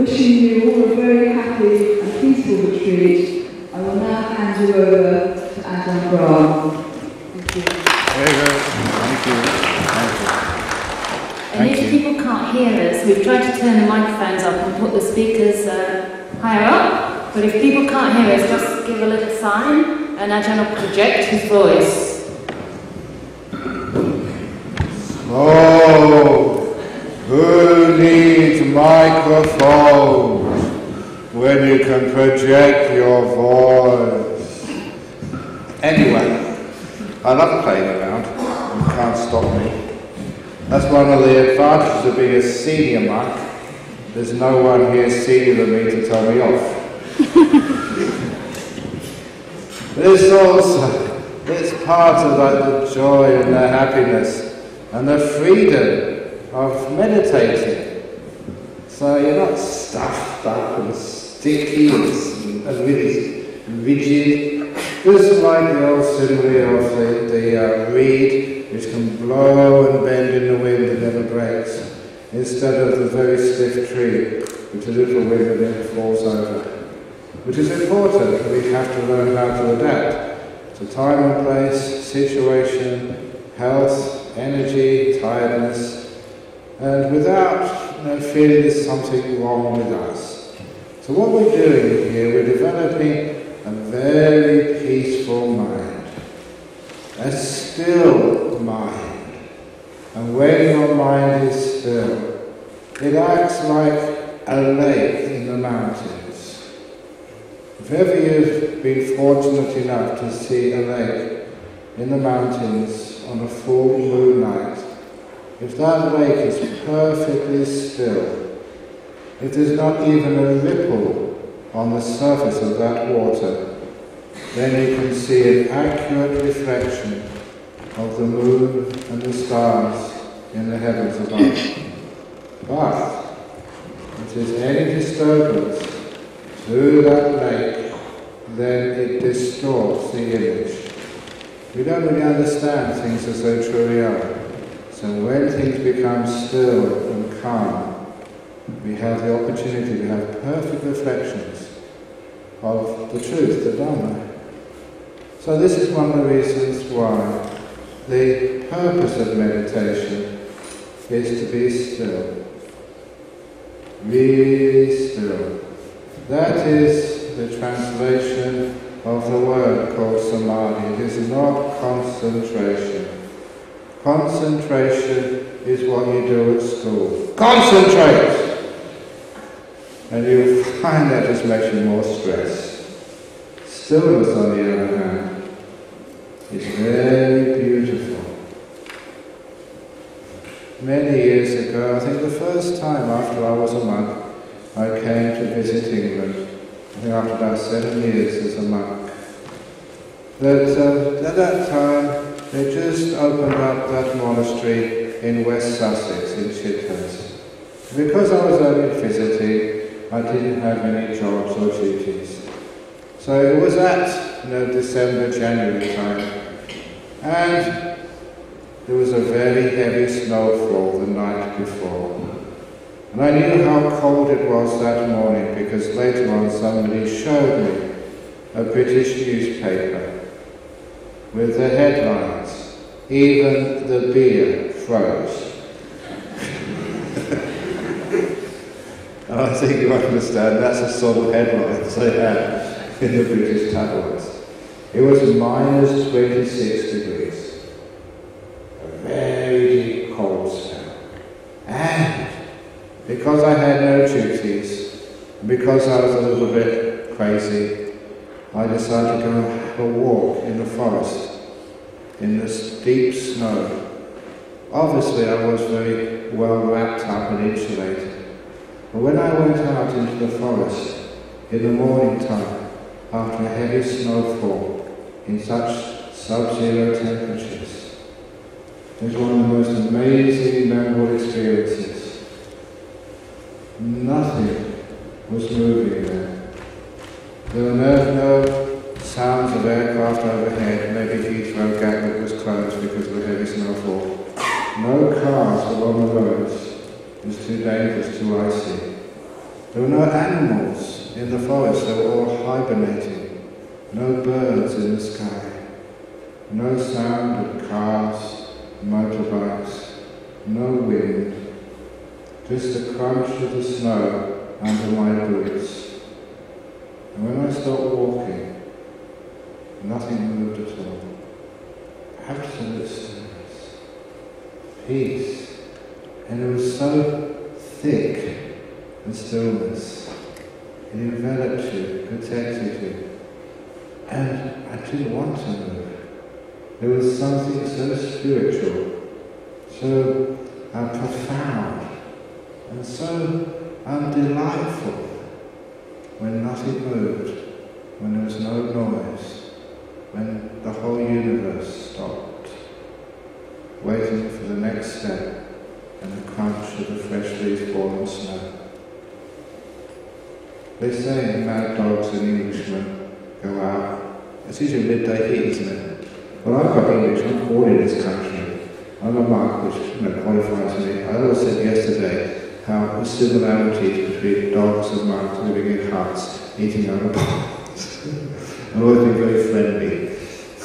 wishing you all a very happy and peaceful retreat, I will now hand you over to Ajahn Brahm. Thank you. Very good. Thank you. Thank you. And if people can't hear us, we've tried to turn the microphones up and put the speakers higher up. But if people can't hear us, just give a little sign and Ajahn will project his voice. Oh, who needs microphones when you can project your voice? Anyway, I love playing around. You can't stop me. That's one of the advantages of being a senior monk. There's no one here senior than me to tell me off. There's also, it's part of the joy and the happiness and the freedom of meditating. So you're not stuffed up and sticky and really rigid. Just like the old simile of the reed, which can blow and bend in the wind and never breaks, instead of the very stiff tree, which a little wind and then falls over. Which is important, and we have to learn how to adapt to time and place, situation, health, energy, tiredness, and without feeling there's something wrong with us. So what we're doing here, we're developing a very peaceful mind, a still mind. And when your mind is still, it acts like a lake in the mountains. If ever you've been fortunate enough to see a lake in the mountains on a full moon night, if that lake is perfectly still, if there's not even a ripple on the surface of that water, then you can see an accurate reflection of the moon and the stars in the heavens above. But if there's any disturbance to that lake, then it distorts the image. We don't really understand things as they truly are. So when things become still and calm, we have the opportunity to have perfect reflections of the truth, the Dhamma. So this is one of the reasons why the purpose of meditation is to be still. Really still. That is the translation of the word called samadhi. It is not concentration. Concentration is what you do at school. Concentrate! And you'll find that just makes you more stressed. Stillness, on the other hand, is very beautiful. Many years ago, I think the first time after I was a monk, I came to visit England. I think after about 7 years as a monk. That at that time, they just opened up that monastery in West Sussex, in Chidhurst. Because I was only visiting, I didn't have any jobs or duties. So it was at December, January time, and there was a very heavy snowfall the night before. And I knew how cold it was that morning because later on somebody showed me a British newspaper with the headlines, "Even the beer froze." And I think you understand that's the sort of headlines they had in the British tabloids. It was minus 26 degrees. A very deep cold spell. And because I had no duties, because I was a little bit crazy, I decided to go have a walk in the forest, in this deep snow. Obviously I was very well wrapped up and insulated. But when I went out into the forest in the morning time, after a heavy snowfall, in such sub-zero temperatures, it was one of the most amazing, memorable experiences. Nothing was moving there. There were no sounds of aircraft overhead. Maybe Heathrow Gatwick was closed because of the heavy snowfall. No cars along the roads. It was too dangerous, too icy. There were no animals in the forest, they were all hibernating. No birds in the sky. No sound of cars, motorbikes, no wind. Just the crunch of the snow under my boots. And when I stopped walking, nothing moved at all. Absolute stillness. Peace. And it was so thick, the stillness. It enveloped you, protected you. And I didn't want to move. There was something so spiritual, so profound, and so delightful when nothing moved, when there was no noise, when the whole universe stopped, waiting for the next step and the crunch of the freshly fallen snow. They say mad dogs and Englishmen go out. It's usually midday heat, isn't it? Well, I've got English, I'm born in this country. I'm a monk, which qualifies me. I always said yesterday how the similarities between dogs and monks living in huts, eating out of bowls. I've always been very friendly.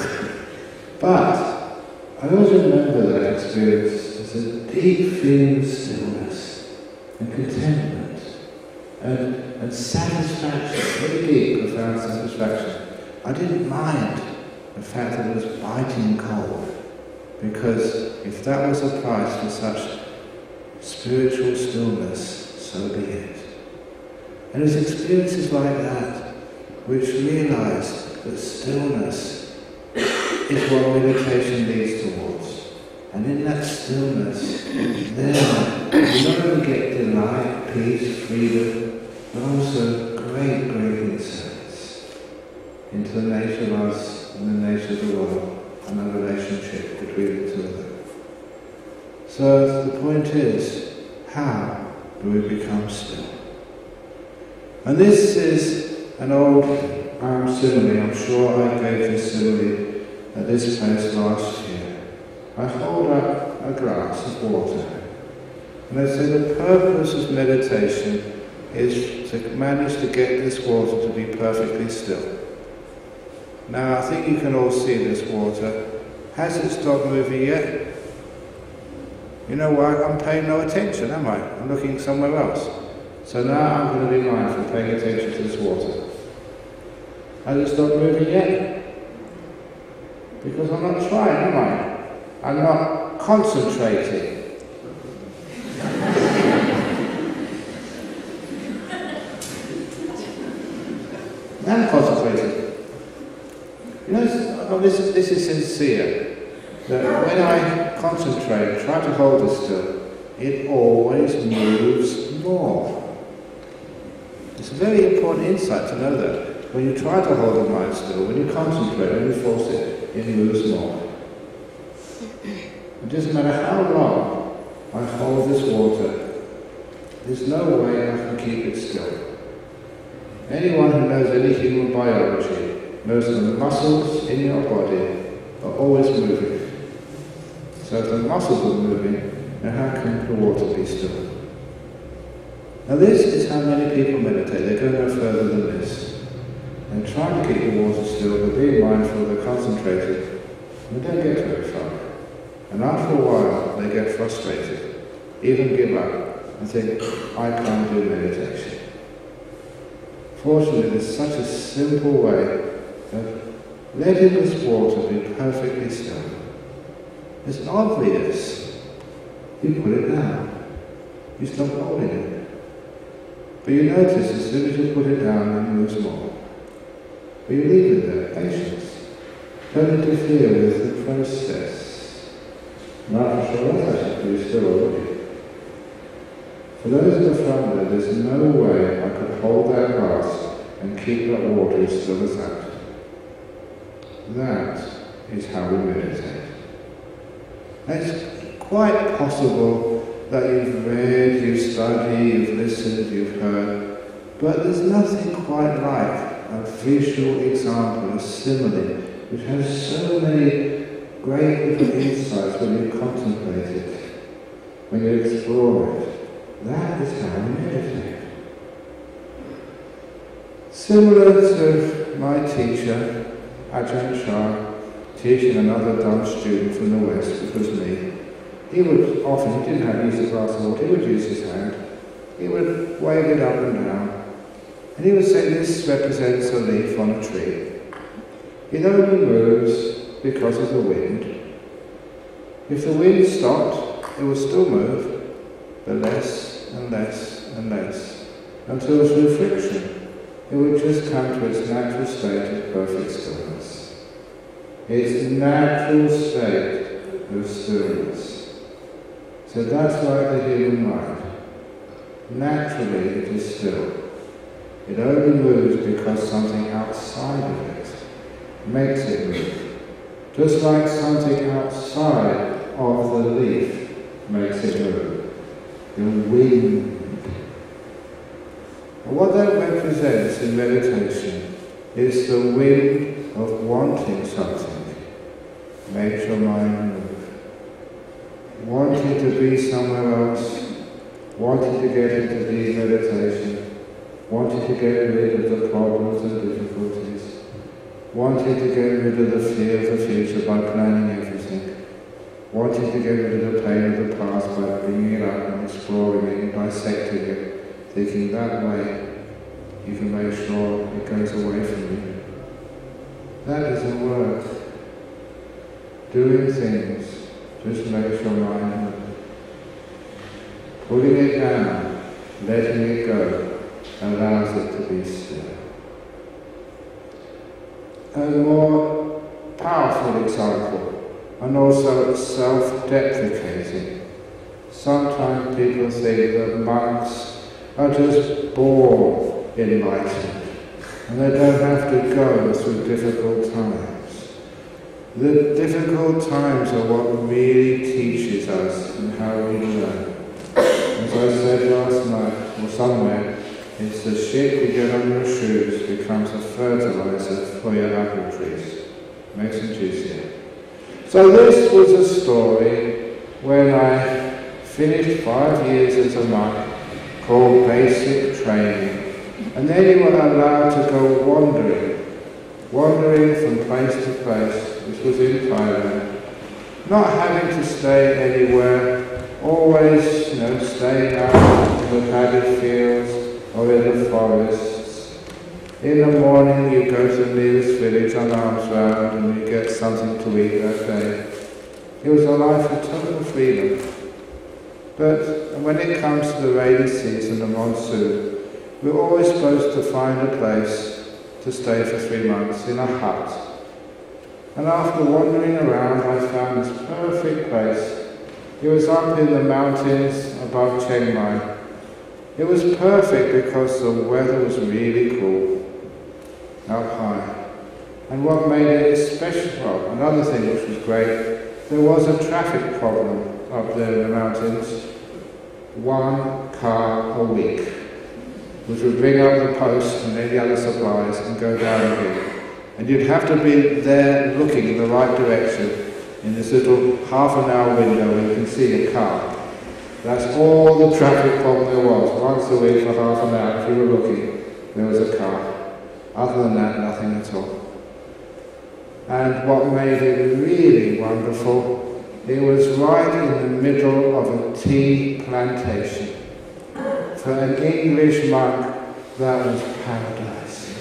But I always remember that experience as a deep feeling of stillness and contentment and satisfaction, very deep, profound satisfaction. I didn't mind the fact that it was biting cold, because if that was a price for such spiritual stillness, so be it. And it's experiences like that which realize that stillness is what meditation leads towards. And in that stillness, there you not only get delight, peace, freedom, but also great, great insights into the nature of us and the nature of the world and the relationship between the two of them. So the point is, how do we become still? And this is an old simile. I'm sure I gave this simile at this place last year. I hold up a glass of water, and I say the purpose of meditation is to manage to get this water to be perfectly still. Now I think you can all see this water. Has it stopped moving yet? You know why? I'm paying no attention, am I? I'm looking somewhere else. So now I'm going to be mindful, paying attention to this water. Has it stopped moving yet? Because I'm not trying, am I? I'm not concentrating. I'm concentrating. You know, this is sincere. That when I concentrate, try to hold it still, it always moves more. It's a very important insight to know that. When you try to hold the mind still, when you concentrate, when you force it, it moves more. It doesn't matter how long I hold this water, there's no way I can keep it still. Anyone who knows any human biology knows that the muscles in your body are always moving. So if the muscles are moving, then how can the water be still? Now this is how many people meditate. They go no further than this. They try to keep the water still, but being mindful, they're concentrated, and they don't get very far. And after a while, they get frustrated, even give up, and think, I can't do meditation. Fortunately, there's such a simple way of letting this water be perfectly still. It's obvious. You put it down. You stop holding it. But you notice as soon as you put it down, it moves more. But you leave it there, patience. Don't interfere with the process. Not sure that's actually pretty still already. For those at the front there, there's no way I could hold that glass and keep that water as still as that. That is how we meditate. It's quite possible that you've read, you've studied, you've listened, you've heard, but there's nothing quite like a visual example, a simile, which has so many great little insights when you contemplate it, when you explore it. That is how we meditate. Similar to my teacher, Ajahn Brahm, teaching another Dhamma student from the West, which was me, he would often, he didn't have to use a glass of water, he would use his hand. He would wave it up and down. And he would say this represents a leaf on a tree. It only moves because of the wind. If the wind stopped, it would still move, but less and less and less, until through friction, it would just come to its natural state of perfect stillness. Its natural state of stillness. So that's like the human mind. Naturally it is still. It only moves because something outside of it makes it move. Just like something outside of the leaf makes it move. The wind. And what that represents in meditation is the wind of wanting something. Makes your mind move. Wanting to be somewhere else, wanting to get into deep meditation, wanting to get rid of the problems and difficulties, wanting to get rid of the fear of the future by planning everything, wanting to get rid of the pain of the past by bringing it up and exploring it and dissecting it, thinking that way you can make sure it goes away from you. That isn't work. Doing things just makes your mind move. Putting it down, letting it go, allows it to be still. A more powerful example, and also self-deprecating. Sometimes people think that monks are just born enlightened, and they don't have to go through difficult times. The difficult times are what really teaches us and how we learn. As I said last night, or somewhere, it's the shit you get on your shoes becomes a fertilizer for your apple trees. Makes them juicier. So this was a story when I finished 5 years as a monk, called basic training. And then you were allowed to go wandering from place to place, which was in Thailand, not having to stay anywhere, always, staying out in the paddy fields or in the forests. In the morning you go to the nearest village on arms round and you get something to eat that day. It was a life of total freedom. But when it comes to the rainy season, the monsoon, we're always supposed to find a place to stay for 3 months in a hut. And after wandering around, I found this perfect place. It was up in the mountains above Chiang Mai. It was perfect because the weather was really cool, up high. And what made it special, well, another thing which was great, there was a traffic problem up there in the mountains. 1 car a week, which would bring up the post and any other supplies and go down again. And you'd have to be there looking in the right direction in this little half-an-hour window where you can see a car. That's all the traffic problem there was. Once a week for half an hour, if you were looking, there was a car. Other than that, nothing at all. And what made it really wonderful, it was right in the middle of a tea plantation. For an English monk, that was paradise.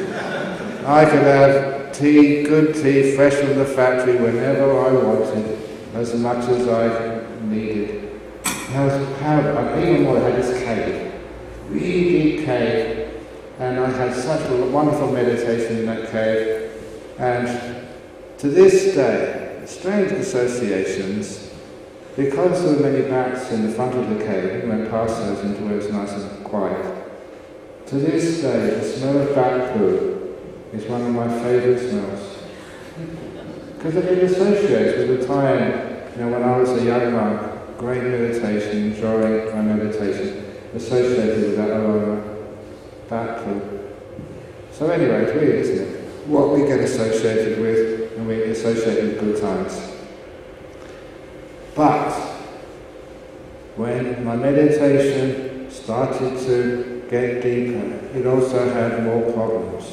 I could have tea, good tea, fresh from the factory whenever I wanted, as much as I needed. That was paradise. Even more, I had this cave, really big cave, and I had such a wonderful meditation in that cave. And to this day, strange associations, because there were many bats in the front of the cave, we went past those into where it was nice and quiet. To this day, the smell of bat poo is one of my favourite smells. Because it associates with the time, when I was a young monk, great meditation, enjoying my meditation, associated with that aroma, bat poo. So anyway, it's weird, isn't it? What we get associated with, and we get associated with good times. But when my meditation started to get deeper, it also had more problems.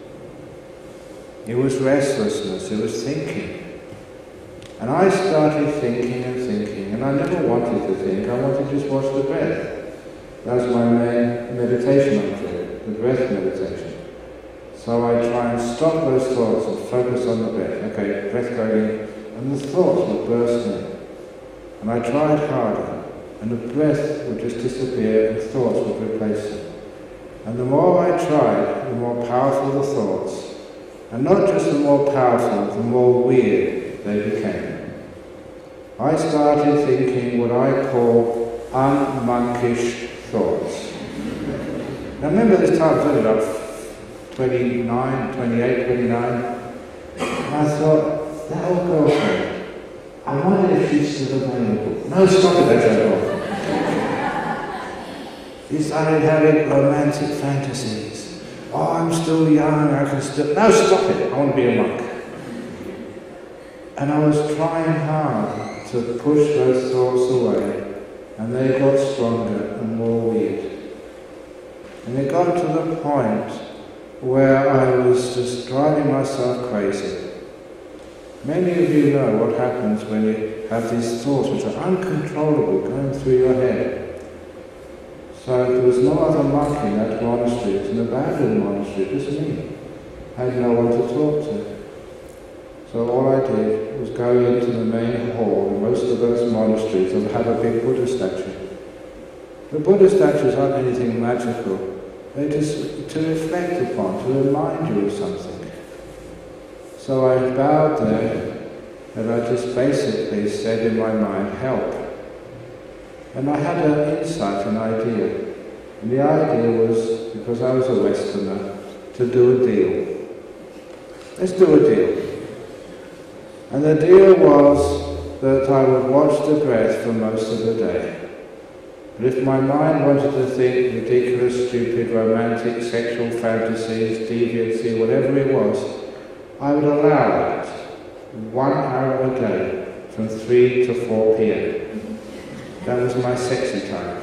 It was restlessness, it was thinking. And I started thinking, and I never wanted to think, I wanted to just watch the breath. That was my main meditation object, the breath meditation. So I try and stop those thoughts and focus on the breath. Okay, breath going in, and the thoughts would burst in. And I tried harder, and the breath would just disappear and thoughts would replace it. And the more I tried, the more powerful the thoughts. And not just the more powerful, the more weird they became. I started thinking what I call unmonkish thoughts. Now remember this time, I was only about 29, 28, 29. And I thought, that old girlfriend, I wonder if she's still available. No, stop it, that's over. He started having romantic fantasies. Oh, I'm still young, I can still... No, stop it, I want to be a monk. And I was trying hard to push those thoughts away, and they got stronger and more weird. And it got to the point where I was just driving myself crazy. Many of you know what happens when you have these thoughts which are uncontrollable going through your head. So there was no other monk in that monastery, it was an abandoned monastery, just me. I had no one to talk to. So all I did was go into the main hall in most of those monasteries and have a big Buddha statue. The Buddha statues aren't anything magical. They're just to reflect upon, to remind you of something. So I bowed there, and I just basically said in my mind, help. And I had an insight, an idea. And the idea was, because I was a Westerner, to do a deal. Let's do a deal. And the deal was that I would watch the breath for most of the day. But if my mind wanted to think ridiculous, stupid, romantic, sexual fantasies, deviancy, whatever it was, I would allow it 1 hour a day from 3 to 4 p.m. That was my sexy time.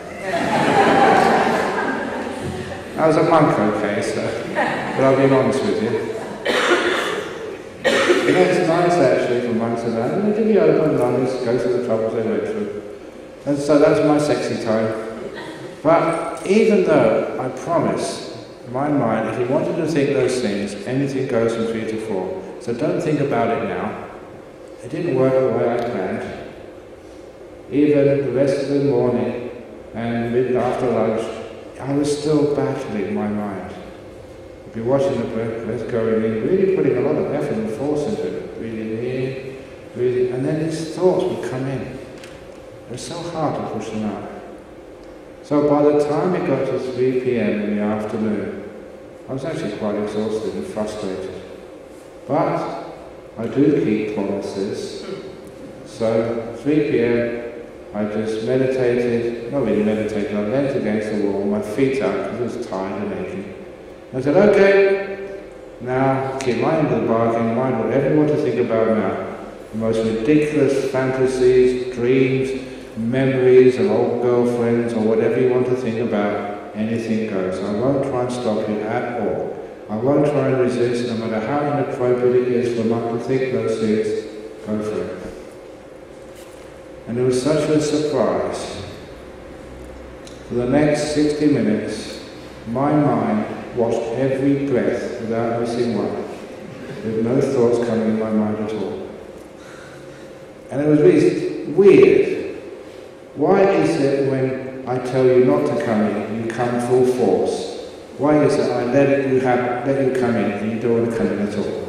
I was a monk, okay, but I'll be honest with you. You know, it's nice actually for monks and that. They give you open lungs, go through the troubles they went through. And so that's my sexy time. But even though I promise my mind, if you wanted to think those things, anything goes from 3 to 4. So don't think about it now. It didn't work the way I planned. Even the rest of the morning and after lunch, I was still battling my mind. I'd be watching the breath going in, really putting a lot of effort and force into it. Breathing in, breathing, and then these thoughts would come in. It was so hard to push them out. So by the time it got to 3 p.m. in the afternoon, I was actually quite exhausted and frustrated. But I do keep promises. So 3 p.m. I just meditated, not really meditated, I leant against the wall, my feet up because I was tired and aching. I said, okay, now keep my end of the bargain, mind whatever you want to think about now. The most ridiculous fantasies, dreams, memories of old girlfriends or whatever you want to think about, anything goes. I won't try and stop you at all. I won't try and resist, no matter how inappropriate it is for a monk to think those things, go for it. And it was such a surprise. For the next 60 minutes, my mind watched every breath without missing one, with no thoughts coming in my mind at all. And it was really weird. Why is it when I tell you not to come in, you come full force? Why is it I let you come in and you don't want to come in at all?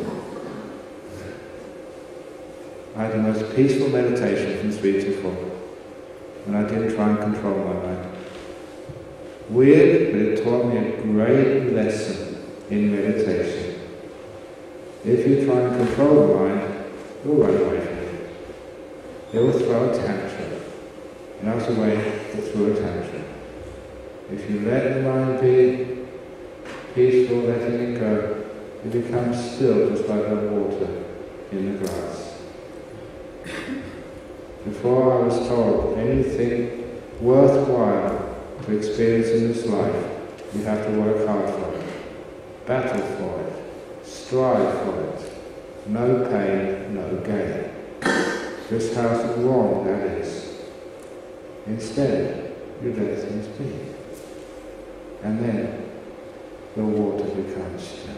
I had the most peaceful meditation from 3 to 4, and I didn't try and control my mind. Weird, but it taught me a great lesson in meditation. If you try and control the mind, it will run away from you. It will throw a tantrum, and that's the way it threw a tantrum. If you let the mind be peaceful, letting it go, it becomes still, just like that water in the grass. Before I was told anything worthwhile to experience in this life You have to work hard for it, battle for it, strive for it. No pain, no gain. Just how wrong that is. Instead, you let things be. And then the water becomes still.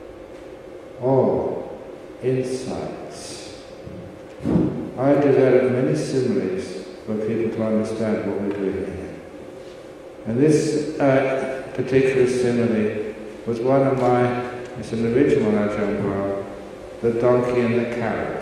All insights. I developed many similes for people to understand what we're doing here. And this particular simile was one of it's an original Ajahn Brahm, the donkey and the carrot.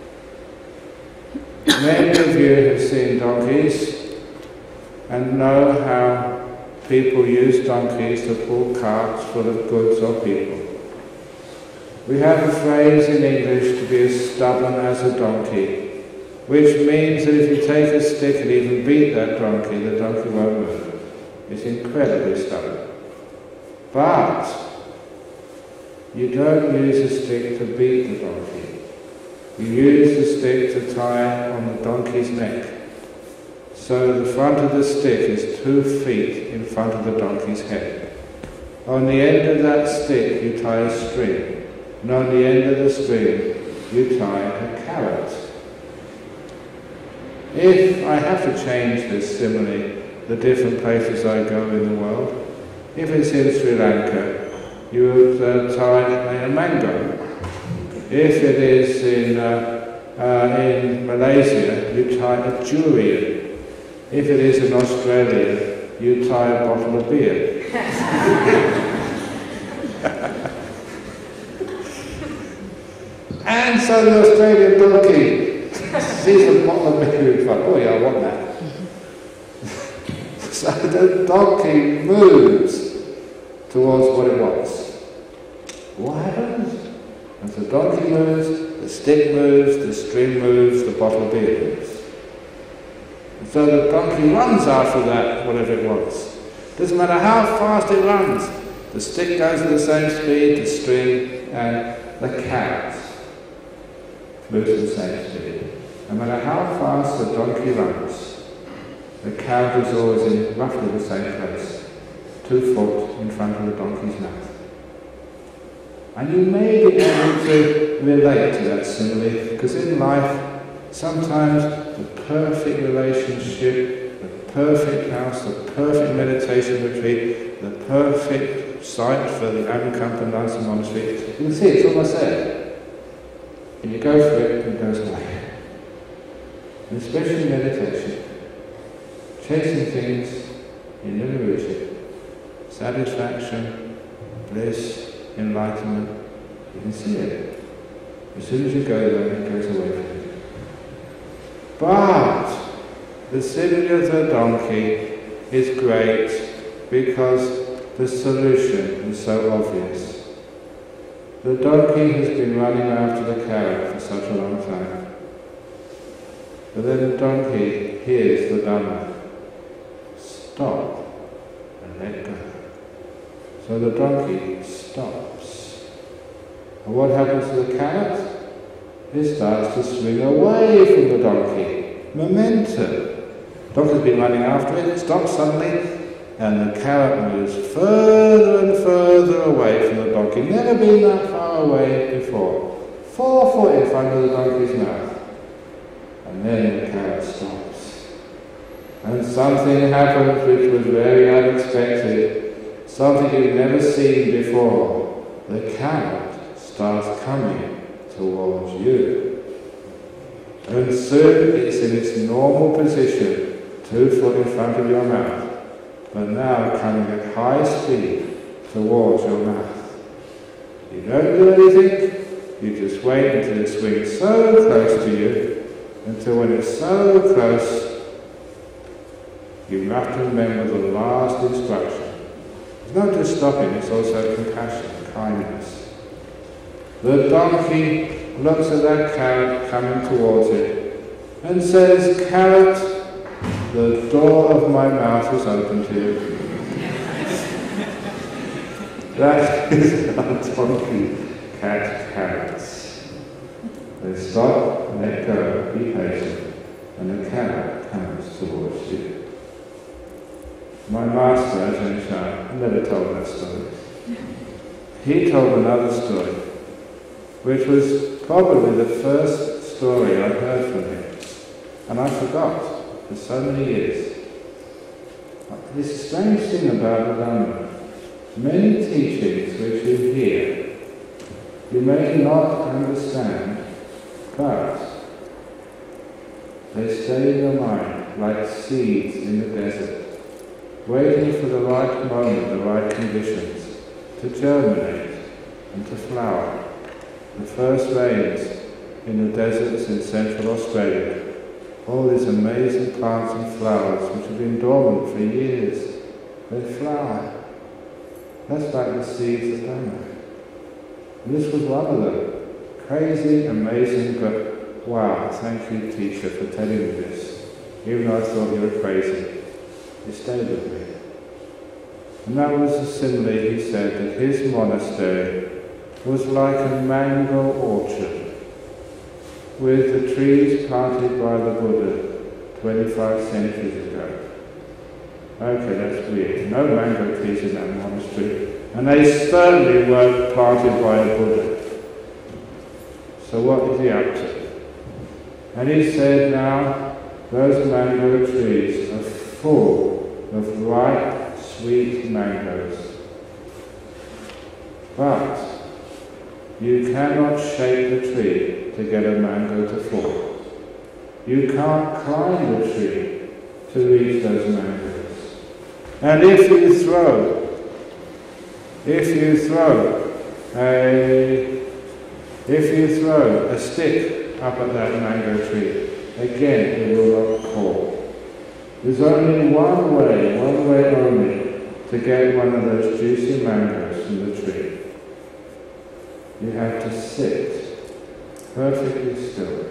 Many of you have seen donkeys and know how people use donkeys to pull carts full of goods or people. We have a phrase in English to be as stubborn as a donkey, which means that if you take a stick and even beat that donkey, the donkey won't move. It's incredibly stubborn. But you don't use a stick to beat the donkey. You use the stick to tie on the donkey's neck. So the front of the stick is 2 feet in front of the donkey's head. On the end of that stick you tie a string, and on the end of the string you tie a carrot. If I have to change this simile, the different places I go in the world, if it's in Sri Lanka, you would tie a mango. If it is in Malaysia, you tie a durian. If it is in Australia, you tie a bottle of beer. And so the Australian donkey sees a bottle of beer in front. Oh yeah, I want that. So the donkey moves towards what it wants. What happens? As the donkey moves, the stick moves, the string moves, the bottle of beer moves. And so the donkey runs after that, whatever it wants. Doesn't matter how fast it runs. The stick goes at the same speed, the string, and the carrot moves at the same speed. No matter how fast the donkey runs, the carrot is always in roughly the same place, 2 foot in front of the donkey's mouth. And you may be able to relate to that simile, because in life, sometimes the perfect relationship, the perfect house, the perfect meditation retreat, the perfect site for the Anukampa monastery, you can see it's almost there. And you go for it and it goes away. And especially in meditation, chasing things in illusion, satisfaction, bliss, enlightenment, you can see it. As soon as you go there, it goes away from you. But the simile of the donkey is great because the solution is so obvious. The donkey has been running after the carrot for such a long time. But then the donkey hears the Dhamma. Stop and let go. So the donkey stops. And what happens to the carrot? It starts to swing away from the donkey. Momentum. The donkey's been running after it, it stops suddenly, and the carrot moves further and further away from the donkey. Never been that far away before. 4 foot in front of the donkey's mouth. And then the carrot stops. And something happens which was very unexpected. Something you've never seen before. The carrot starts coming towards you. And soon it's in its normal position, 2 foot in front of your mouth, but now coming at high speed towards your mouth. You don't do anything, you just wait until it swings so close to you, until when it's so close, you have to remember the last instruction. It's not just stopping, it's also compassion, kindness. The donkey looks at that carrot coming towards it and says, "Carrot, the door of my mouth is open to you." That is how donkey catch carrots. They stop, let go, be patient, and the carrot comes towards you. my master, Ajahn Brahm, never told that story. He told another story, which was probably the first story I heard from him, and I forgot for so many years. This strange thing about the Dhamma, many teachings which you hear, you may not understand, but they stay in your mind like seeds in the desert, waiting for the right moment, the right conditions, to germinate and to flower. The first rains in the deserts in central Australia, all these amazing plants and flowers which have been dormant for years, they flower. That's like the seeds of Dhamma. And this was one of them. Crazy, amazing, but wow, thank you, teacher, for telling me this. Even though I thought you were crazy, you stayed with me. And that was the simile. He said that his monastery was like a mango orchard, with the trees planted by the Buddha 25 centuries ago. Okay, that's weird. No mango trees in that monastery, and they certainly weren't planted by a Buddha. So what is he up to? And he said now, those mango trees are full of ripe, sweet mangoes. But you cannot shake the tree to get a mango to fall. You can't climb the tree to reach those mangoes. And if you throw a stick up at that mango tree, again it will not fall. There's only one way only, to get one of those juicy mangoes from the tree. You have to sit perfectly still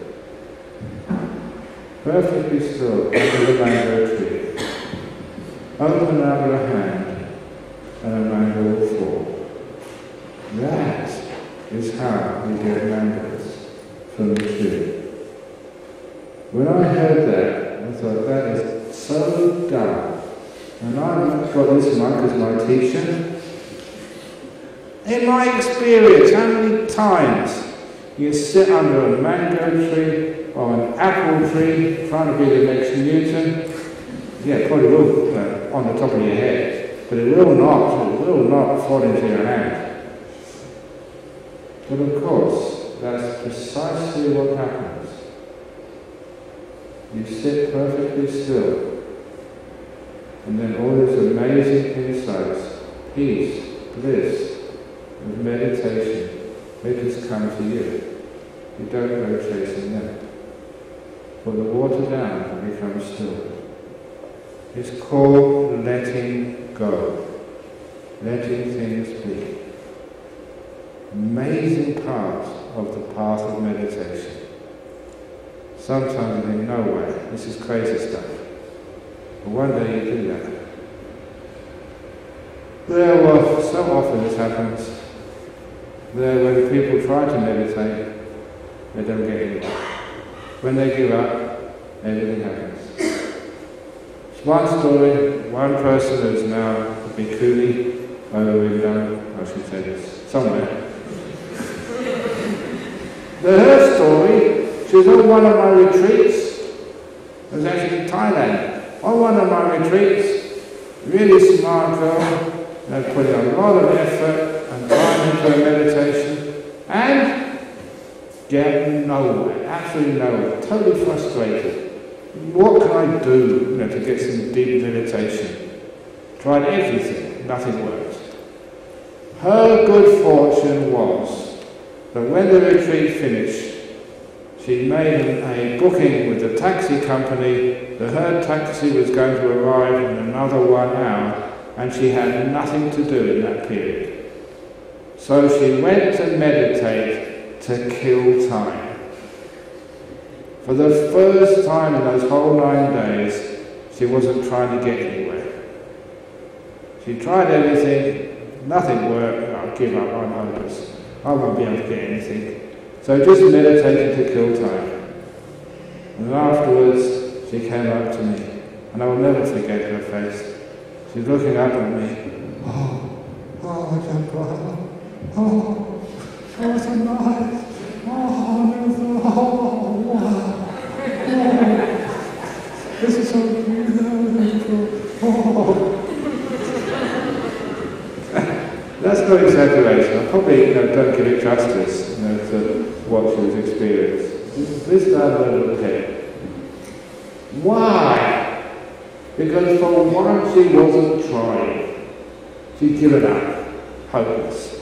under the mango tree. Open out your hand and a mango will fall. That is how you get mangoes from the tree. When I heard that, I thought, that is so dumb. And I've got this monk as my teacher. In my experience, how many times you sit under a mango tree or an apple tree trying to be the next Newton? Yeah, probably will on the top of your head, but it will not fall into your hand. But of course, that's precisely what happens. You sit perfectly still, and then all these amazing insights, peace, bliss, and meditation, they just come to you. You don't go chasing them. Put the water down and become still. It's called letting go, letting things be. Amazing part of the path of meditation. Sometimes you think, no way, this is crazy stuff. But one day you do that. So often this happens. When people try to meditate, they don't get anywhere. When they give up, everything happens. One story, one person who's now a bhikkhuni over in, I should say this, somewhere. Her story, she was on one of my retreats. It was actually in Thailand. On one of my retreats, really smart girl, put in a lot of effort and time into her meditation, and getting nowhere, absolutely nowhere, totally frustrated. What can I do, to get some deep meditation? Tried everything, nothing worked. Her good fortune was that when the retreat finished, she made a booking with the taxi company that her taxi was going to arrive in another 1 hour, and she had nothing to do in that period. So she went to meditate to kill time. For the first time in those whole 9 days, she wasn't trying to get anywhere. She tried everything, nothing worked. I'll give up, I'm hopeless. I won't be able to get anything. So just meditated to kill time. And afterwards, she came up to me, and I will never forget her face. She's looking up at me. Oh, Ajahn Brahm. Oh, so nice. Oh, wow. Oh, this is so beautiful. Oh. That's no exaggeration. I probably don't give it justice to what she was experiencing. This time I look at. Why? Because for once she wasn't trying. She'd given up. Hopeless.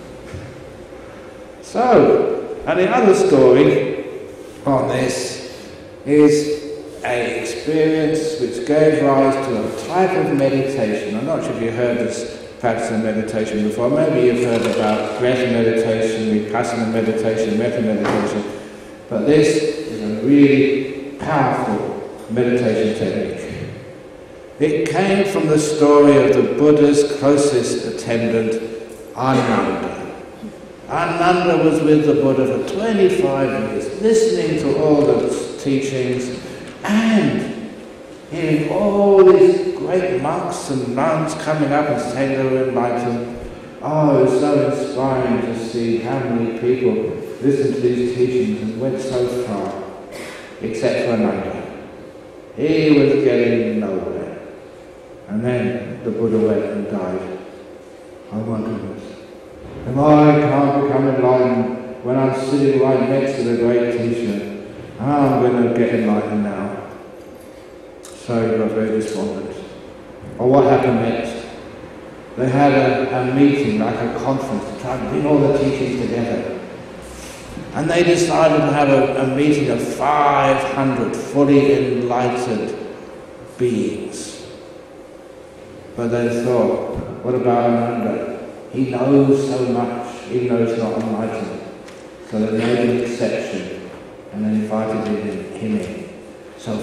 So, and the other story on this is an experience which gave rise to a type of meditation. I'm not sure if you heard this practice of meditation before. Maybe you've heard about breath meditation, vipassana meditation, metta meditation, but this is a really powerful meditation technique. It came from the story of the Buddha's closest attendant, Ananda. Ananda was with the Buddha for 25 years, listening to all the teachings and hearing all these great monks and nuns coming up and saying they were enlightened. Oh, it was so inspiring to see how many people listened to these teachings and went so far, except for Ananda. He was getting nowhere. And then the Buddha went and died. Oh my goodness. If I can't become enlightened when I'm sitting right next to the great teacher, I'm going to get enlightened now. So he got very despondent. Or what happened next? They had a meeting, like a conference, to try and bring all the teachings together. And they decided to have a meeting of 500 fully enlightened beings. But they thought, what about Ananda? He knows so much, even though he's not enlightened. So they made an exception and they invited him in. So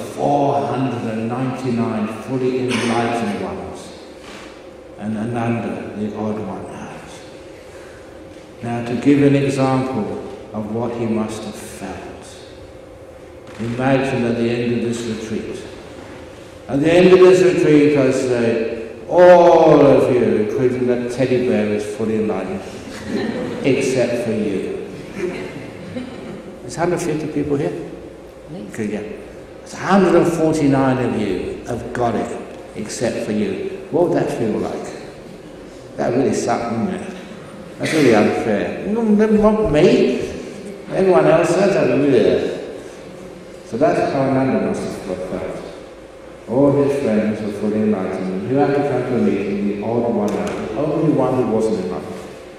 499 fully enlightened ones, and Ananda, the odd one, out. Now, to give an example of what he must have felt, imagine at the end of this retreat. At the end of this retreat, I say, all of you, including that teddy bear, is fully enlightened, except for you. There's 150 people here? Okay, yeah. 149 of you have got it, except for you. What would that feel like? That really sucked, wouldn't it? That's really unfair. Not me. Everyone else says that really. So that's how Ananda must have felt. All his friends were fully enlightened. Who had to come to a meeting, the odd one out, the only one who wasn't enlightened.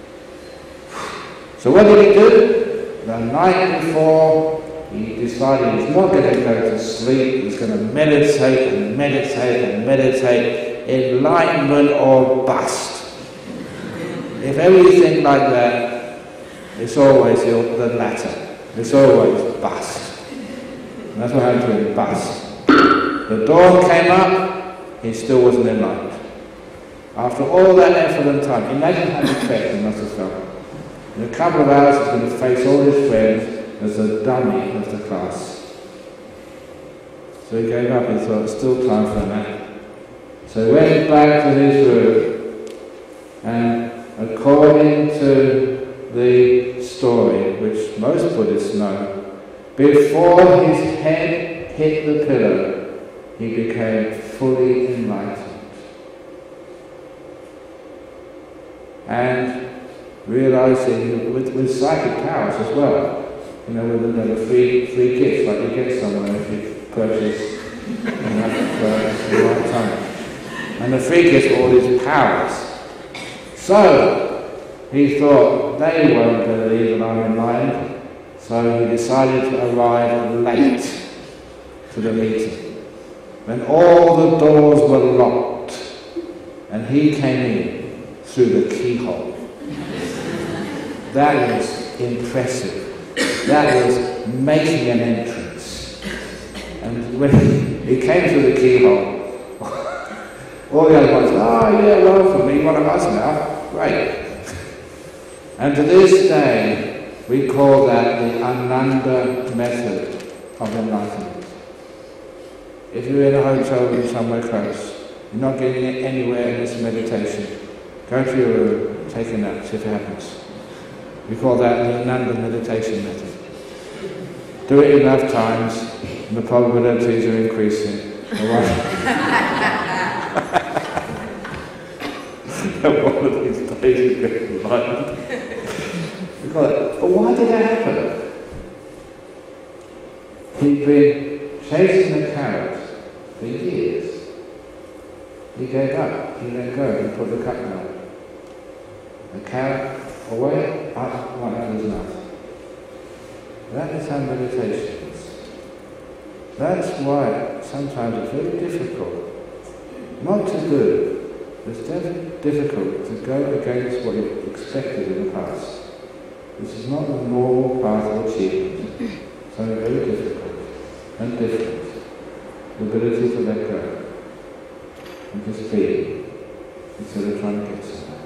So what did he do? The night before, he decided he's not going to go to sleep, he's going to meditate and meditate and meditate, enlightenment or bust. If ever you think like that, it's always the latter. It's always bust. And that's what happened to him, bust. The dawn came up, he still wasn't enlightened. After all that effort and time, imagine how depressed he must have felt. In a couple of hours he's going to face all his friends as a dummy of the class. So he gave up, he thought, still time for a nap. So he went back to his room, and according to the story, which most Buddhists know, before his head hit the pillow, he became fully enlightened. And realizing with psychic powers as well, with the free gifts like you get somewhere if you purchase at the right time. And the free gifts all these powers. So he thought, they won't believe that I'm enlightened. So he decided to arrive late to the meeting, when all the doors were locked, and he came in through the keyhole. That was impressive. That was making an entrance. And when he came through the keyhole, all the other ones, oh yeah, well for me, one of us now, great. And to this day, we call that the Ananda method of enlightenment. If you're in a hotel room somewhere close, You're not getting anywhere in this meditation. Go to your room, take a nap, see if it happens. We call that the Ananda meditation method. Do it enough times, and the probabilities are increasing. One of these days you're going to enlightened. But why did that happen? He'd been chasing the carrot for years. He gave up. He let go and put the cup down. The carrot away, up, right out of his mouth. That is how meditation is. That's why sometimes it's very difficult not to do. It's difficult to go against what you expected in the past. This is not the normal path of achievement. Something very difficult and different. The ability to let go and just be instead of trying to get somewhere.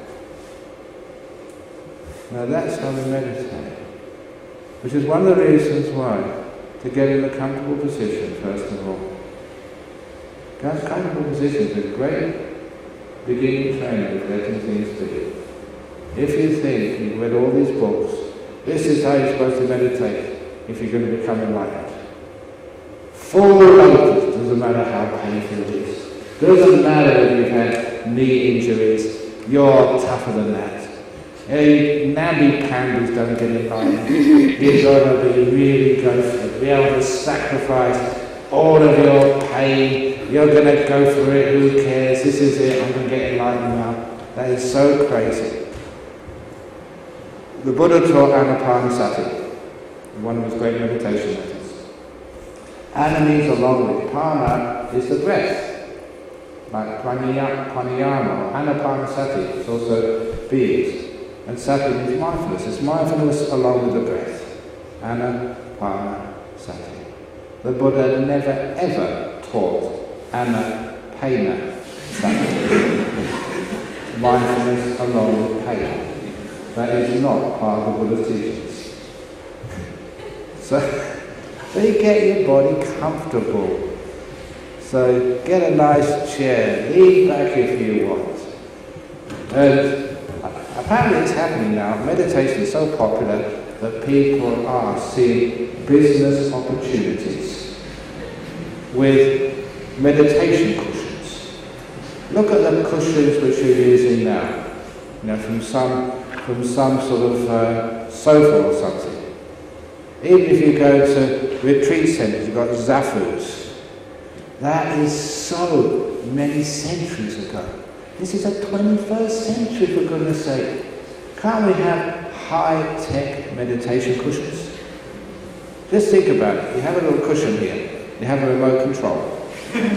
Now that's how we meditate. Which is one of the reasons why to get in a comfortable position, first of all. Comfortable position is a great beginning training of letting things be. If you think you've read all these books, this is how you're supposed to meditate if you're going to become enlightened. Full lotus, doesn't matter how painful it is. Doesn't matter if you've had knee injuries, you're tougher than that. Namby-pambies don't get enlightened. You've got to be really go for it, be able to sacrifice all of your pain. You're going to go for it, who cares, this is it, I'm going to get enlightened now. That is so crazy. The Buddha taught Anapanasati, one of his great meditation methods. Ana means along with, Pana is the breath, like pranayama, Anapanasati is also beings. And sati means mindfulness. It's mindfulness along with the breath. Anapanasati. The Buddha never ever taught Anapanasati. Mindfulness along with pain. That is not part of the Buddha's teachings. So you get your body comfortable. So get a nice chair, lean back if you want. And apparently it's happening now. Meditation is so popular that people are seeing business opportunities with meditation cushions. Look at the cushions which you're using now. You know, from some sort of sofa or something. Even if you go to retreat centres, you've got zafus. That is so many centuries ago. This is the 21st century, for goodness sake. Can't we have high-tech meditation cushions? Just think about it. You have a little cushion here. You have a remote control.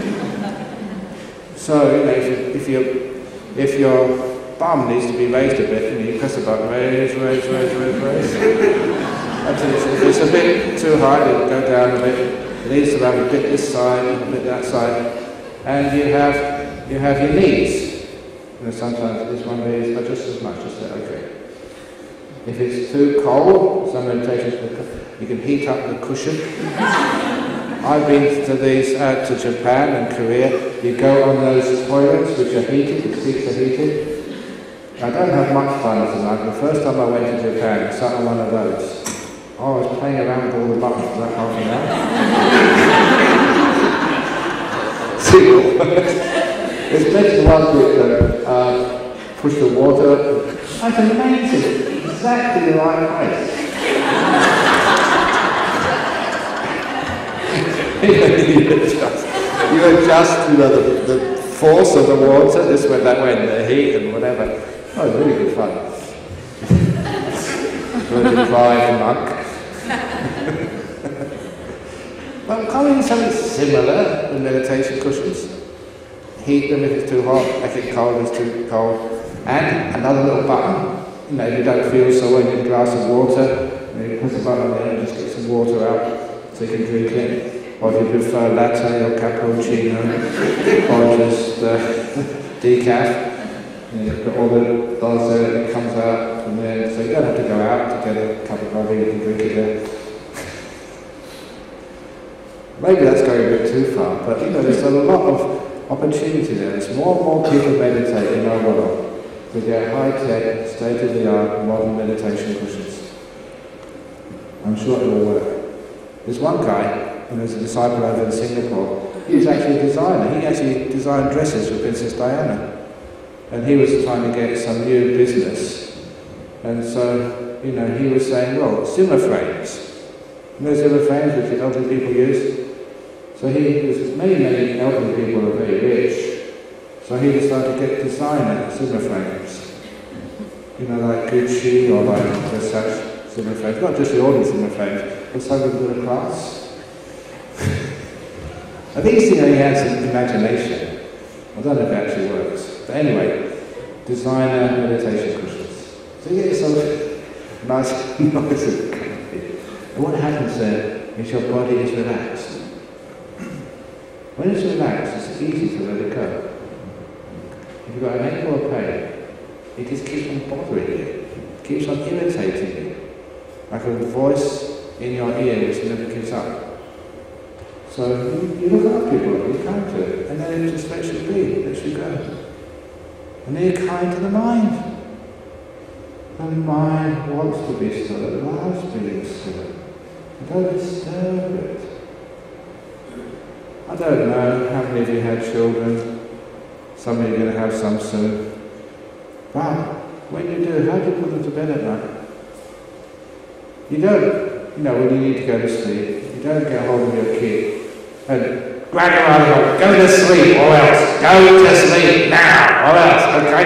So, you know, if your bum needs to be raised a bit, you press a button, raise. If it's a bit too high, it'll go down a bit. It needs to have a bit this side, a bit that side. And you have your knees. You know, sometimes this one is just as much as that, okay. If it's too cold, some meditations, you can heat up the cushion. I've been to these, to Japan and Korea. You go on those toilets which are heated, the seats are heated. I don't have much time tonight. The first time I went to Japan, I sat on one of those. I was playing around with all the buttons for that half an hour. Especially the ones which push the water. That's amazing. Exactly the right place. you adjust, you know, the force of the water, this way, that way, and the heat and whatever. Oh, it's really good fun. Going to Clive monk. But I'm calling something similar in meditation cushions. Heat them if it's too hot, make it cold if it's too cold. And another little button. You know, if you don't feel so well, you need a glass of water, you press a button there and just get some water out so you can drink it. Or if you prefer latte or cappuccino, or just decaf. You know, put all the dollars there and it comes out from there. So you don't have to go out to get a cup of coffee, you can drink it there. Maybe that's going a bit too far, but you know, there's a lot of opportunity there. There's more and more people meditate in our world with their high-tech, state-of-the-art modern meditation cushions. I'm sure it will work. There's one guy, who was a disciple over in Singapore, he was actually a designer. He actually designed dresses for Princess Diana. And he was trying to get some new business. And so, he was saying, well, Zimmer frames. Zimmer frames which the elderly people use. So many elderly people are very rich. So he decided to get designer Zimmer frames. Like Gucci or like Versace Zimmer frames. Not just the ordinary Zimmer frames, but some of them middle class. At least, he had some imagination. I don't know if it actually works. But anyway, designer meditation cushions. So you get yourself nice and comfy. And what happens then is your body is relaxed. When it's relaxed, it's easy to let it go. If you've got an ache or pain, it just keeps on bothering you. It keeps on irritating you. Like a voice in your ear which never gives up. So you look after your body, you're kind to it, and then it just lets you be, lets you go. And then you're kind to the mind. The mind wants to be still, it loves being still. Don't disturb it. I don't know how many of you had children. Some of you are going to have some soon. But when you do, how do you put them to bed at night? You don't, when you need to go to sleep, you don't get hold of your kid and grab your arm and go to sleep or else, go to sleep now or else, okay?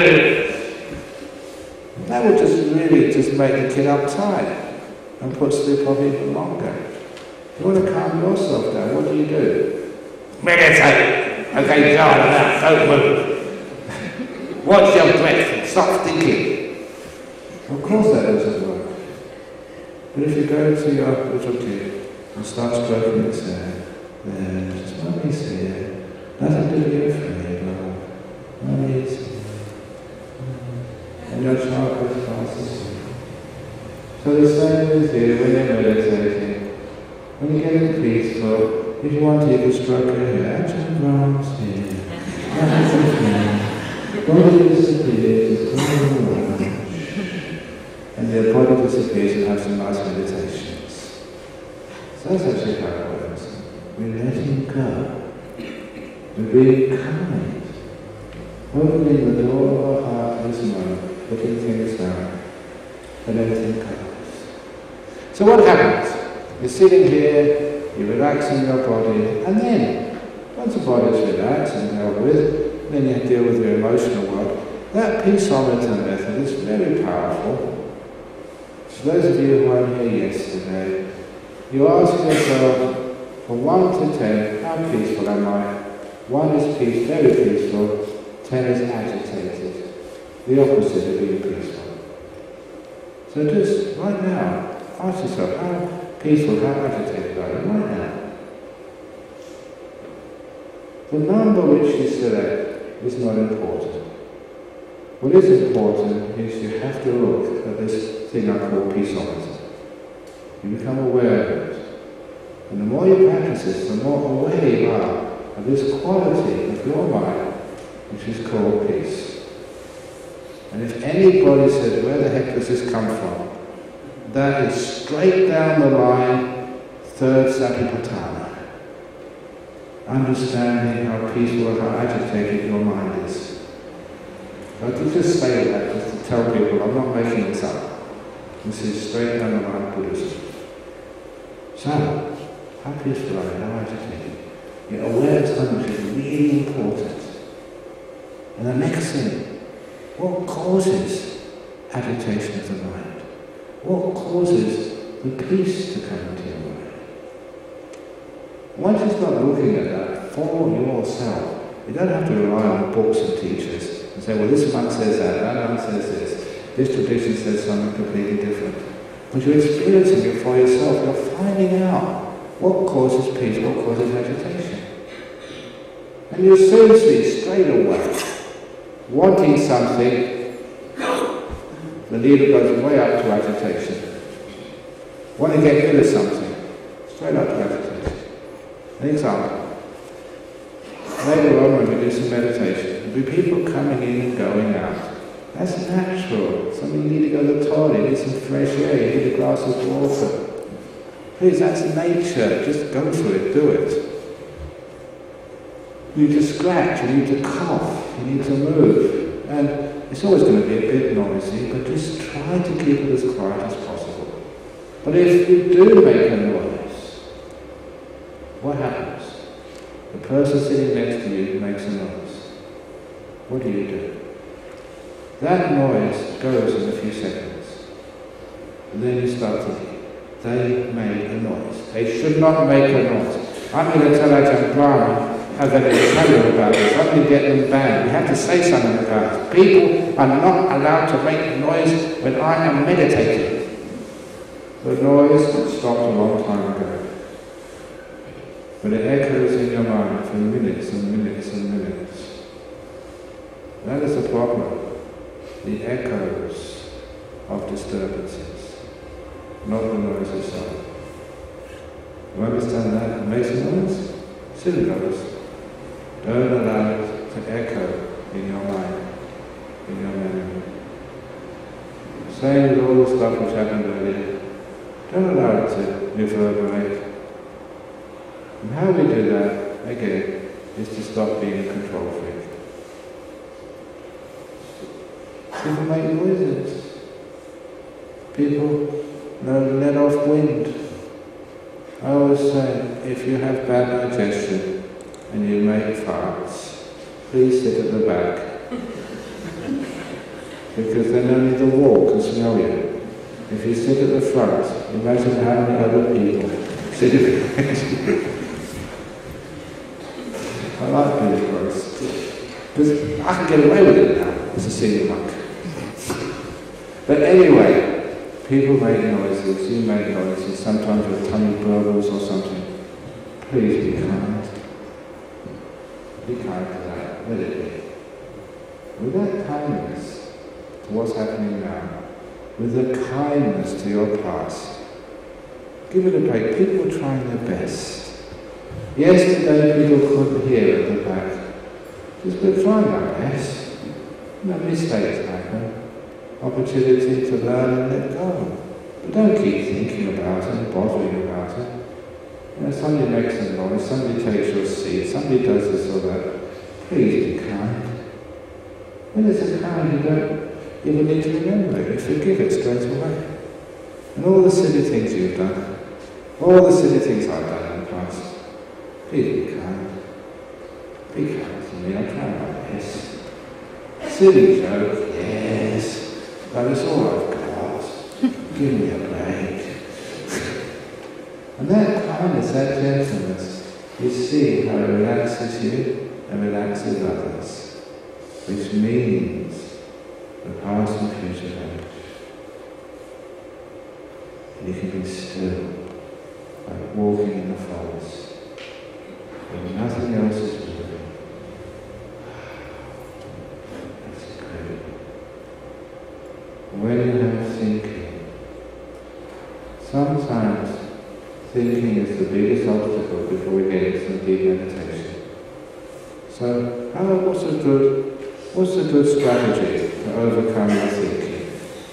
That will just really make the kid uptight and put sleep off even longer. If you want to calm yourself down, what do? Meditate! Okay, go on now, don't move. Watch your breath, stop thinking. Of course that doesn't work. But if you go to your little kid and start stroking its hair, there, just mommy's here, nothing to be afraid of, mommy's here. And your child goes fast asleep. So the same with you when you're meditating. When you're getting peaceful, if you want to, you can stroke your hair. Ajahn Brahm's here. Nothing's here. Body disappears, it's all around. And the body disappears and have some nice meditations. So that's actually how it works. We're letting go. We're being kind. Opening the door of our heart this moment, putting things down, and everything goes. So what happens? You're sitting here, you're relaxing your body, and then, once the body's relaxed and dealt with, then you deal with your emotional world. That peaceometer method is very powerful. So those of you who weren't here yesterday, you ask yourself, from 1 to 10, how peaceful am I? 1 is peace, very peaceful, 10 is agitated. The opposite of being peaceful. So just right now, ask yourself, how peaceful, how agitated are you right now? The number which you select is not important. What is important is you have to look at this thing I call peaceometer. You become aware of it. And the more you practice this, the more aware you are of this quality of your mind, which is called peace. And if anybody says, where the heck does this come from? That is straight down the line, third Satipatthana. Understanding how peaceful and how agitated your mind is. I can just say that just to tell people I'm not making this up. This is straight down the line Buddhism. So, how peaceful are you? How agitated? You're aware of something which is really important. And the next thing, what causes agitation of the mind? What causes the peace to come into your mind? Once you start looking at that for yourself, you don't have to rely on books and teachers and say, well, this monk says that monk says this tradition says something completely different. But you're experiencing it for yourself, you're finding out what causes peace, what causes agitation. And you'll soon see straight away, wanting something, the needle goes way up to agitation. Want to get rid of something, straight up to agitation. An example. later on when we do some meditation, there'll be people coming in and going out. That's natural. Some of you need to go to the toilet, need some fresh air, you need a glass of water. Please, that's nature. Just go for it, do it. You need to scratch, you need to cough, you need to move. And it's always going to be a bit noisy, but just try to keep it as quiet as possible. But if you do make a noise, what happens? The person sitting next to you makes a noise. What do? That noise goes in a few seconds. And then you start thinking, they made a noise. They should not make a noise. I'm going to tell Ajahn Brahm how they're going to tell you about this. I'm going to get them banned. We have to say something about it. People are not allowed to make noise when I am meditating. The noise stopped a long time ago. But it echoes in your mind for minutes and minutes and minutes. That is the problem. The echoes of disturbances, not the noise itself. You understand that? It makes a noise? Silly noise. Don't allow it to echo in your mind, in your memory. Same with all the stuff which happened earlier. Don't allow it to reverberate. And how we do that, again, is to stop being a control freak. People make noises. People let off wind. I always say, if you have bad digestion and you make farts, please sit at the back. Because then only the wall can smell you. If you sit at the front, imagine how many other people sit at the I like being gross. Because I can get away with it now as a senior monk. But anyway, people make noises, you make noises, sometimes your tummy burbles or something. Please be kind. Be kind to that, let it be. With that kindness to what's happening now, with the kindness to your past, give it a break. People are trying their best. Yesterday people couldn't hear at the back. Just we're trying our best. No mistakes happen. Opportunity to learn and let go. But don't keep thinking about it and bothering about it. You know, somebody makes a noise, somebody takes your seat, somebody does this or that. Please be kind. When it's a kind, you don't even need to remember it. You forgive it straight away. And all the silly things you've done, all the silly things I've done in the past, please be kind. Be kind to me, I'm trying my best. Silly joke, yes. But it's all I've got. Give me a break. And that kindness, that gentleness, you see how it relaxes you and relaxes others, which means the past and future vanish. You can be still, like walking in the forest, when nothing else is moving. That's great. When you have thinking, sometimes thinking is the biggest obstacle before we get into some deep meditation. So, what's a good strategy to overcome your thinking?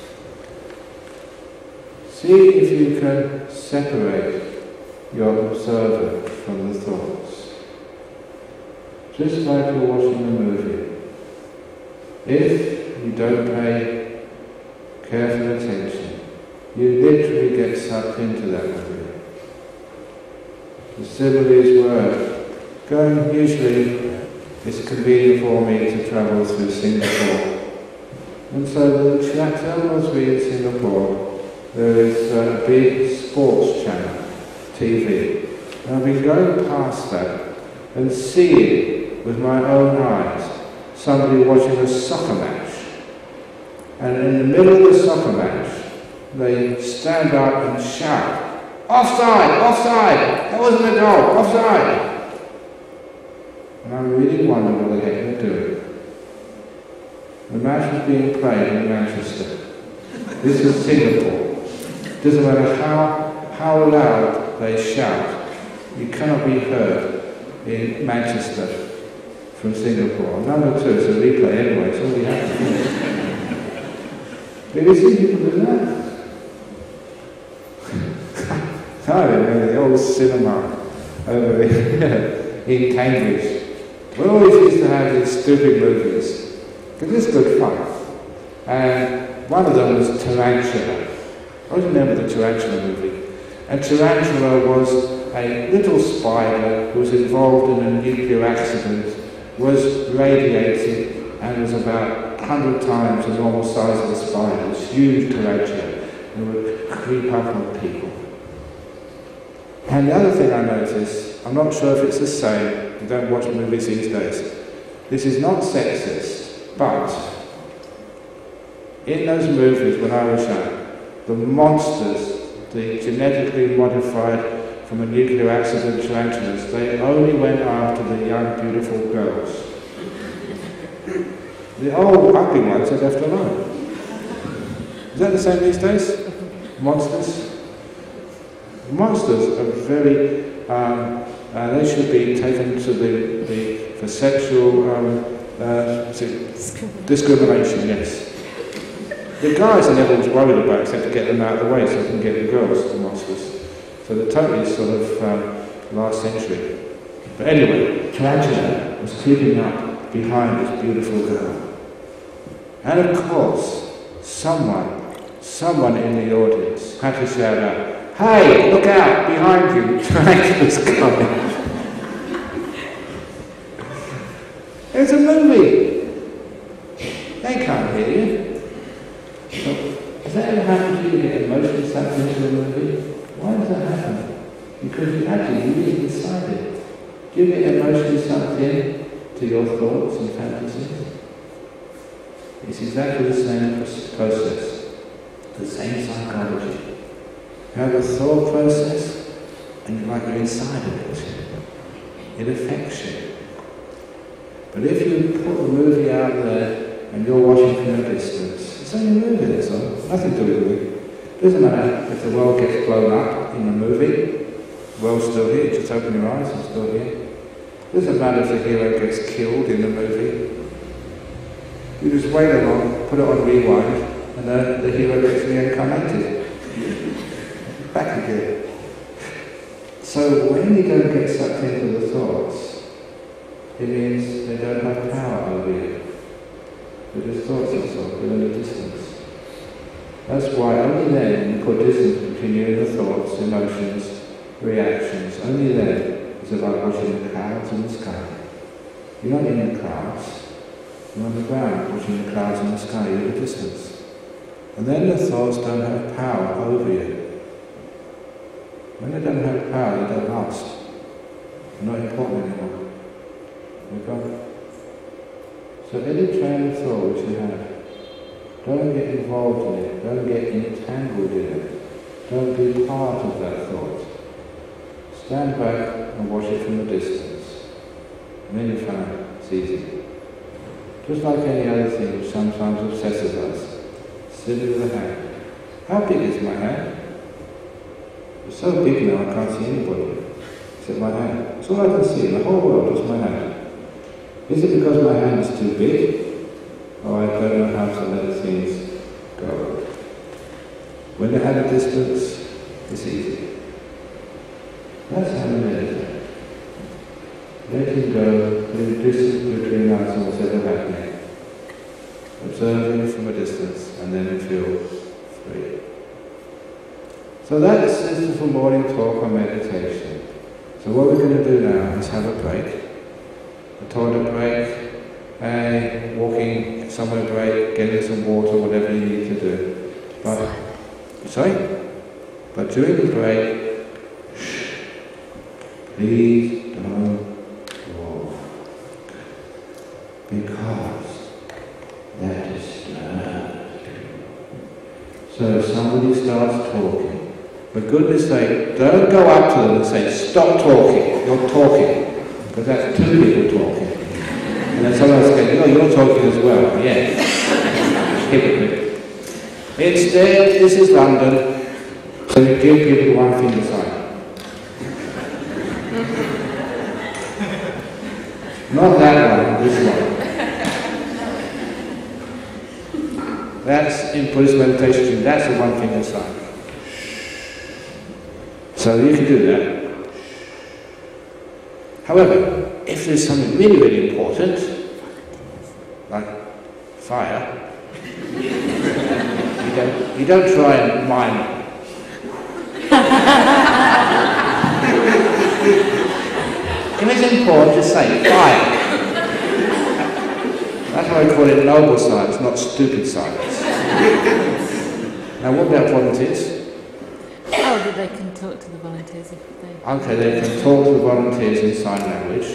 See if you can separate your observer from the thoughts. Just like you're watching a movie. If you don't pay careful attention, you literally get sucked into that movie. The similes were usually it's convenient for me to travel through Singapore. And so the terminal 3 in Singapore, there is a big sports channel, TV. And I've been going past that and seeing with my own eyes somebody watching a soccer match. And in the middle of the soccer match, they stand up and shout, "Offside! Offside! That wasn't a goal! Offside!" And I really wonder what the heck they're doing. The match was being played in Manchester. This is Singapore. It doesn't matter how loud they shout, you cannot be heard in Manchester. from Singapore. Number 2 is a replay anyway, it's already happened. Did you see people do that? I remember the old cinema over in Cambridge. We always used to have these stupid movies, because it's good fun. And one of them was Tarantula. I always remember the Tarantula movie. And Tarantula was a little spider who was involved in a nuclear accident, was radiated, and was about 100 times the normal size of a spider. It was huge tarantula, and would creep up on people. And the other thing I noticed, I'm not sure if it's the same, I don't watch movies these days. This is not sexist, but in those movies when I was young, the monsters, the genetically modified from a nuclear accident tarantulas, they only went after the young, beautiful girls. The old, ugly ones are left alone. Is that the same these days? Monsters? Monsters are very, they should be taken to for sexual discrimination, yes. The guys are never always worried about except to get them out of the way so they can get the girls, the monsters. So they're totally sort of last century. But anyway, Tarantula was creeping up behind this beautiful girl. And of course, someone in the audience had to shout out, "Hey, look out, behind you, Tarantula's coming." It's a movie. They can't hear you. So, does that ever happen to you? You get emotionally sucked into a movie? Why does that happen? Because you actually really decided. Do you get emotionally sucked in to your thoughts and fantasies? It's exactly the same process, the same psychology. You have a thought process, and you're like you're inside of it. It affects you. But if you put a movie out there and you're watching from a distance, it's only a movie that's on, nothing to do with it. Doesn't matter if the world gets blown up in the movie, the world's still here, just open your eyes, it's still here. Doesn't matter if the hero gets killed in the movie. You just wait along, put it on rewind, and the hero gets reincarnated. Back again. So when you don't get sucked into the thoughts, it means they don't have power over you. They're just thoughts themselves, they're in a distance. That's why only then you put distance between you and the thoughts, emotions, reactions. Only then is it like watching the clouds in the sky. You're not in the clouds, you're on the ground watching the clouds in the sky, you're at a distance. And then the thoughts don't have power over you. When they don't have power, they don't last. They're not important anymore. They're gone. So any train of thought which you have, don't get involved in it, don't get entangled in it, don't be part of that thought. Stand back and watch it from a distance. And then you find it's easy. Just like any other thing which sometimes obsesses us. Silly with the hand. How big is my hand? It's so big now I can't see anybody, except my hand. It's all I can see in the whole world, just my hand. Is it because my hand is too big? Or I don't know how to let things go? When they're at a distance, it's easy. That's how we meditate. Letting go, the distance between us and what's ever happening. Observing from a distance, and then feel free. So that's it for morning talk on meditation. So what we're going to do now is have a break. A toilet break, a walking somewhere break, getting some water, whatever you need to do. But during the break, please don't walk. Because that disturbs you. So if somebody starts talking, for goodness sake, don't go up to them and say, "Stop talking, you're talking." Because that's two people talking. And then someone else goes, "Oh, you're talking as well." Yeah. Hypocrite. Instead, this is London, so you give people one finger sign. Not that one, this one. That's in Buddhist meditation, that's the one finger sign. So you can do that. However, if there's something really, really important, like fire, you don't try and mime. If it's important, just say fire. That's why I call it noble science, not stupid science. Now, what about volunteers? Oh, they can talk to the volunteers if they... Okay, they can talk to the volunteers in sign language.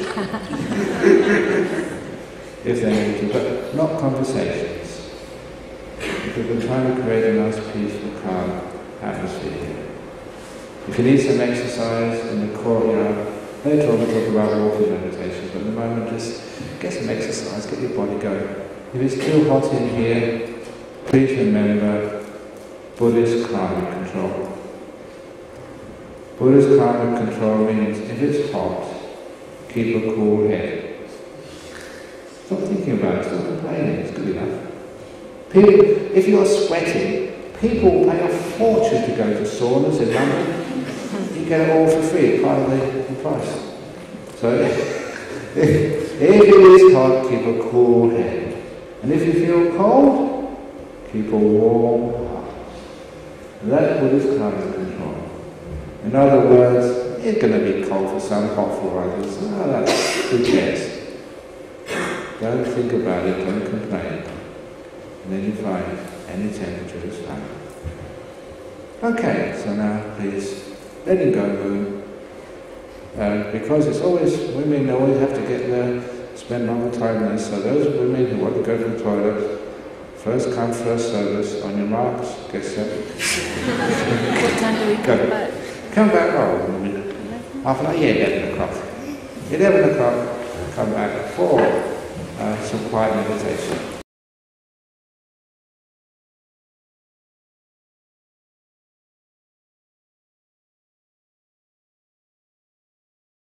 If they need to, but not conversations. Because we're trying to create a nice, peaceful, calm atmosphere. If you need some exercise in the courtyard, later on we'll talk about walking meditation, but at the moment just get some exercise, get your body going. If it's too hot in here, please remember Buddhist calm and control. Buddhist calm and control means if it's hot, keep a cool head. Stop thinking about it, stop complaining, it's good enough. If you're sweating, people pay a fortune to go to saunas in London. You get it all for free, part of the price. So if it is hot, keep a cool head. And if you feel cold, keep a warm heart. And that's Buddhist calm and control. In other words, it's going to be cold for some, hot for others. Who cares? Don't think about it, don't complain. And then you find any temperature is fine. Okay, so now please letting go room. Because it's always, women always have to get there, spend longer time there. So those women who want to go to the toilet, first come, first service, on your marks, get set. What time do we come back? Come back, half an hour, 11 o'clock. 11 o'clock, come back for some quiet meditation.